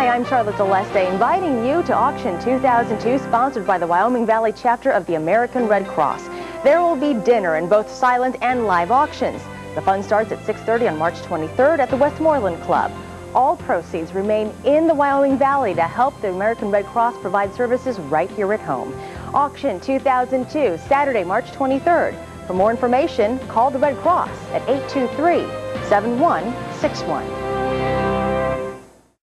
Hi, I'm Charlotte Deleste, inviting you to Auction 2002, sponsored by the Wyoming Valley chapter of the American Red Cross. There will be dinner and both silent and live auctions. The fun starts at 6:30 on March 23rd at the Westmoreland Club. All proceeds remain in the Wyoming Valley to help the American Red Cross provide services right here at home. Auction 2002, Saturday, March 23rd. For more information, call the Red Cross at 823-7161.